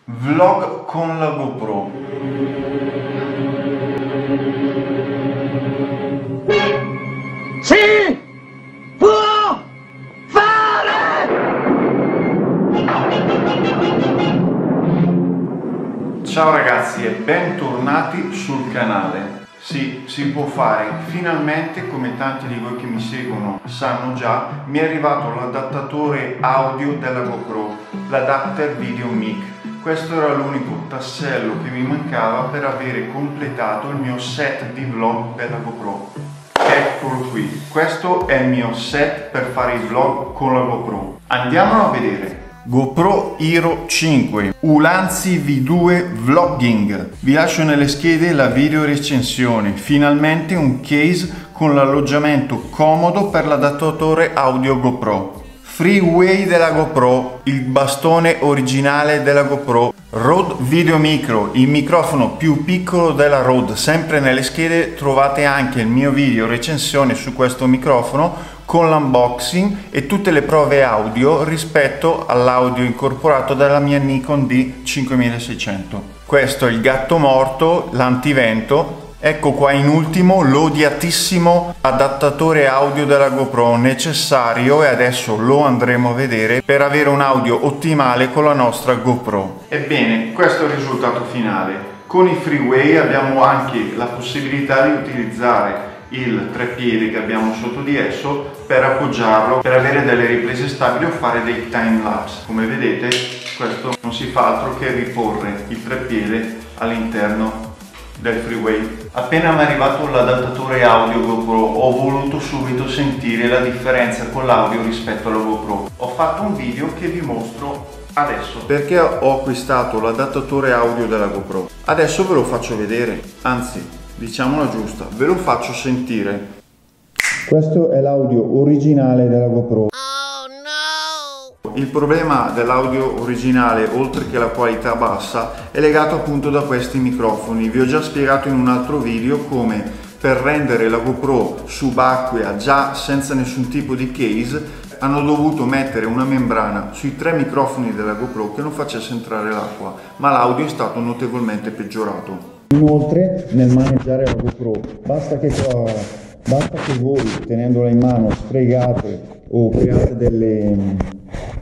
Vlog con la GoPro. Si può fare! Ciao ragazzi e bentornati sul canale. Sì, si può fare. Finalmente, come tanti di voi che mi seguono sanno già, mi è arrivato l'adattatore audio della GoPro, l'Adapter Video Mic. Questo era l'unico tassello che mi mancava per avere completato il mio set di vlog per la GoPro. Eccolo qui, questo è il mio set per fare i vlog con la GoPro. Andiamolo a vedere. GoPro Hero 5 Ulanzi V2 Vlogging. Vi lascio nelle schede la video recensione. Finalmente un case con l'alloggiamento comodo per l'adattatore audio GoPro. Freeway della GoPro, il bastone originale della GoPro. Rode Video Micro, il microfono più piccolo della Rode. Sempre nelle schede trovate anche il mio video recensione su questo microfono con l'unboxing e tutte le prove audio rispetto all'audio incorporato dalla mia Nikon D5600. Questo è il gatto morto, l'antivento. Ecco qua in ultimo l'odiatissimo adattatore audio della GoPro, necessario, e adesso lo andremo a vedere, per avere un audio ottimale con la nostra GoPro. Ebbene, questo è il risultato finale. Con i Freeway abbiamo anche la possibilità di utilizzare il treppiede che abbiamo sotto di esso per appoggiarlo, per avere delle riprese stabili o fare dei time lapse. Come vedete, questo non si fa altro che riporre il treppiede all'interno del Freeway. Appena mi è arrivato l'adattatore audio GoPro ho voluto subito sentire la differenza con l'audio rispetto alla GoPro. Ho fatto un video che vi mostro adesso. Perché ho acquistato l'adattatore audio della GoPro? Adesso ve lo faccio vedere, anzi, diciamola giusta, ve lo faccio sentire. Questo è l'audio originale della GoPro. Il problema dell'audio originale, oltre che la qualità bassa, è legato appunto da questi microfoni. Vi ho già spiegato in un altro video come per rendere la GoPro subacquea già senza nessun tipo di case hanno dovuto mettere una membrana sui 3 microfoni della GoPro che non facesse entrare l'acqua, ma l'audio è stato notevolmente peggiorato. Inoltre, nel maneggiare la GoPro basta che voi tenendola in mano sfregate o create delle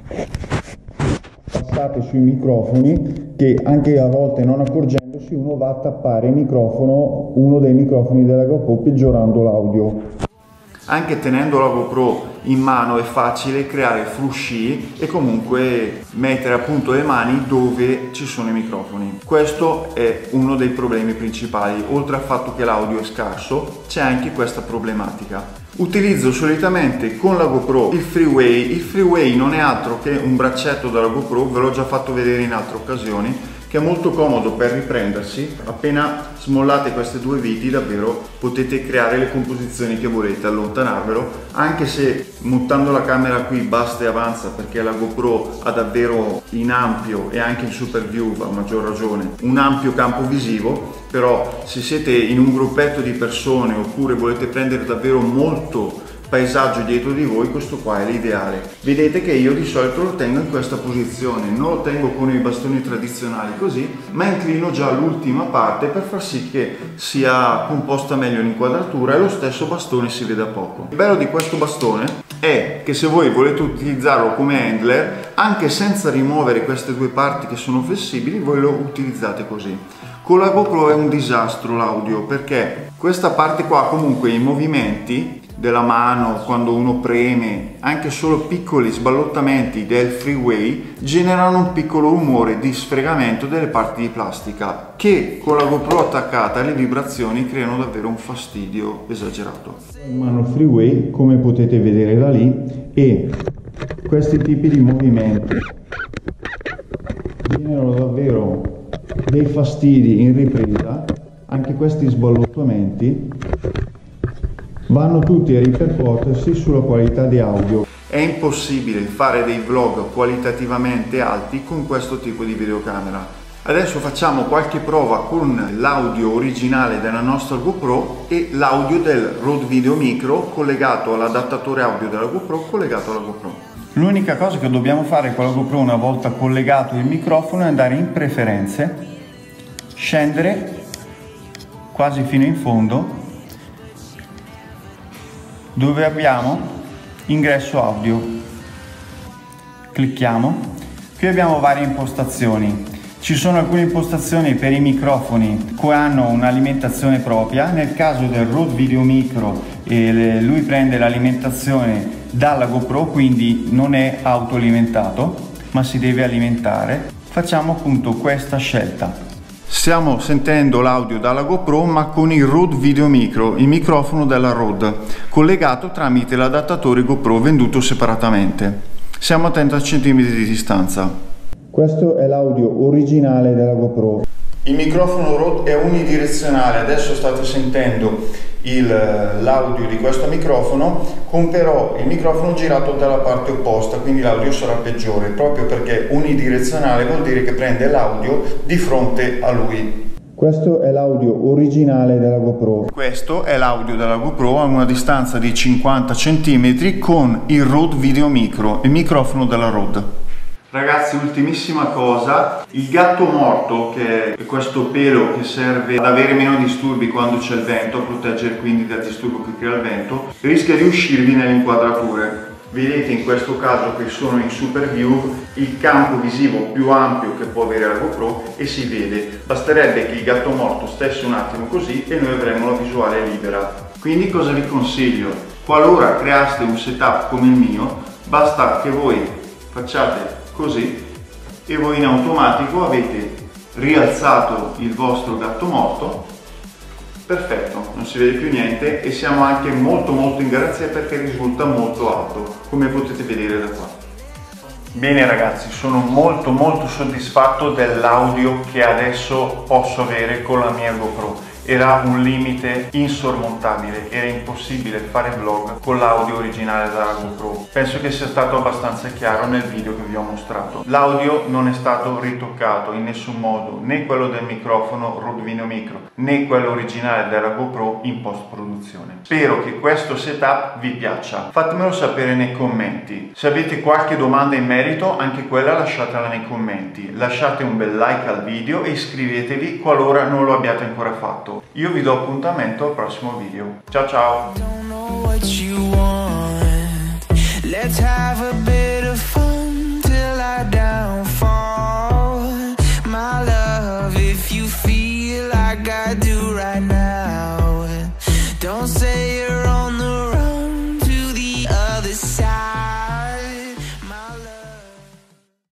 passate sui microfoni che anche a volte non accorgendosi uno va a tappare il microfono, uno dei microfoni della GoPro, peggiorando l'audio. Anche tenendo la GoPro in mano è facile creare frusci e comunque mettere appunto le mani dove ci sono i microfoni. Questo è uno dei problemi principali. Oltre al fatto che l'audio è scarso, c'è anche questa problematica. Utilizzo solitamente con la GoPro il Freeway. Il Freeway non è altro che un braccetto della GoPro, ve l'ho già fatto vedere in altre occasioni, che è molto comodo per riprendersi. Appena smollate queste due viti davvero potete creare le composizioni che volete, allontanarvelo, anche se montando la camera qui basta e avanza, perché la GoPro ha davvero in ampio, e anche il Super View a maggior ragione, un ampio campo visivo. Però se siete in un gruppetto di persone oppure volete prendere davvero molto paesaggio dietro di voi, questo qua è l'ideale. Vedete che io di solito lo tengo in questa posizione, non lo tengo con i bastoni tradizionali così, ma inclino già l'ultima parte per far sì che sia composta meglio l'inquadratura e lo stesso bastone si veda poco. Il bello di questo bastone è che se voi volete utilizzarlo come handler, anche senza rimuovere queste due parti che sono flessibili, voi lo utilizzate così. Con la GoPro è un disastro l'audio, perché questa parte qua comunque i movimenti della mano, quando uno preme, anche solo piccoli sballottamenti del Freeway generano un piccolo rumore di sfregamento delle parti di plastica che con la GoPro attaccata le vibrazioni creano davvero un fastidio esagerato. In mano il Freeway, come potete vedere da lì, e questi tipi di movimenti generano davvero dei fastidi in ripresa. Anche questi sballottamenti vanno tutti a ripercuotersi sulla qualità di audio. È impossibile fare dei vlog qualitativamente alti con questo tipo di videocamera. Adesso facciamo qualche prova con l'audio originale della nostra GoPro e l'audio del Rode Video Micro collegato all'adattatore audio della GoPro collegato alla GoPro. L'unica cosa che dobbiamo fare con la GoPro una volta collegato il microfono è andare in preferenze, scendere quasi fino in fondo dove abbiamo ingresso audio. Clicchiamo. Qui abbiamo varie impostazioni. Ci sono alcune impostazioni per i microfoni che hanno un'alimentazione propria. Nel caso del Rode Video Micro lui prende l'alimentazione dalla GoPro, quindi non è autoalimentato ma si deve alimentare. Facciamo appunto questa scelta. Stiamo sentendo l'audio dalla GoPro ma con il Rode Video Micro, il microfono della Rode, collegato tramite l'adattatore GoPro venduto separatamente. Siamo a 30 cm di distanza. Questo è l'audio originale della GoPro. Il microfono Rode è unidirezionale, adesso state sentendo l'audio di questo microfono con però il microfono girato dalla parte opposta, quindi l'audio sarà peggiore, proprio perché unidirezionale vuol dire che prende l'audio di fronte a lui. Questo è l'audio originale della GoPro. Questo è l'audio della GoPro a una distanza di 50 cm con il Rode Video Micro, il microfono della Rode. Ragazzi, ultimissima cosa, il gatto morto, che è questo pelo che serve ad avere meno disturbi quando c'è il vento, a proteggere quindi dal disturbo che crea il vento, rischia di uscirvi nelle inquadrature. Vedete in questo caso che sono in super view il campo visivo più ampio che può avere la GoPro e si vede. Basterebbe che il gatto morto stesse un attimo così e noi avremo la visuale libera. Quindi cosa vi consiglio? Qualora creaste un setup come il mio, basta che voi facciate così e voi in automatico avete rialzato il vostro gatto morto. Perfetto, non si vede più niente e siamo anche molto in garanzia perché risulta molto alto, come potete vedere da qua. Bene ragazzi, sono molto soddisfatto dell'audio che adesso posso avere con la mia GoPro. Era un limite insormontabile, era impossibile fare vlog con l'audio originale della GoPro. Penso che sia stato abbastanza chiaro nel video che vi ho mostrato. L'audio non è stato ritoccato in nessun modo, né quello del microfono Rode Video Micro, né quello originale della GoPro in post-produzione. Spero che questo setup vi piaccia. Fatemelo sapere nei commenti. Se avete qualche domanda in merito, anche quella lasciatela nei commenti. Lasciate un bel like al video e iscrivetevi qualora non lo abbiate ancora fatto. Io vi do appuntamento al prossimo video. Ciao ciao!